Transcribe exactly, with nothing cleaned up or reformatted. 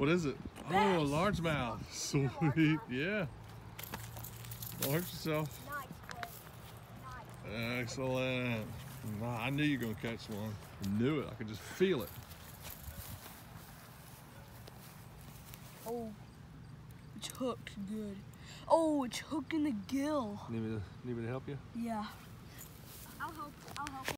What is it? Bass. Oh, a largemouth. Sweet. Yeah. Don't hurt yourself. Nice, boy. Nice. Excellent. Nah, I knew you were going to catch one. I knew it. I could just feel it. Oh, it's hooked good. Oh, it's hooked in the gill. Need me to, need me to help you? Yeah. I'll help. I'll help.